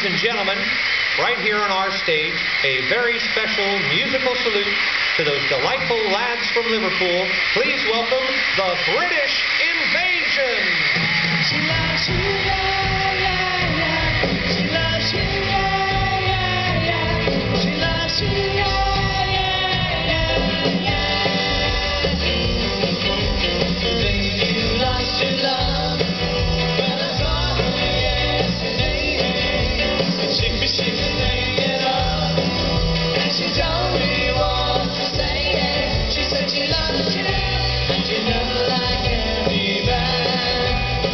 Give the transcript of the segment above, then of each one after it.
ladies and gentlemen, right here on our stage, a very special musical salute to those delightful lads from Liverpool. Please welcome the British Invasion. She loves you, yeah, yeah, yeah. She loves you, yeah, yeah, yeah. She loves you, yeah, yeah, yeah, yeah. Think you lost your love, but I saw her yesterday. She was making up, and she told me what to say. She said she loved you, and you never like any man.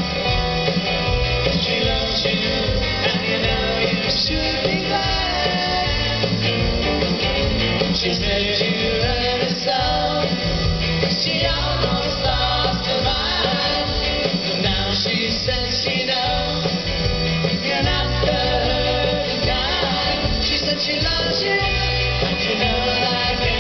She loves you, and you know you should be glad. She said you heard her so, she almost lost her mind. But now she says she knows you're not the hurting kind. She said she loves you, and you know like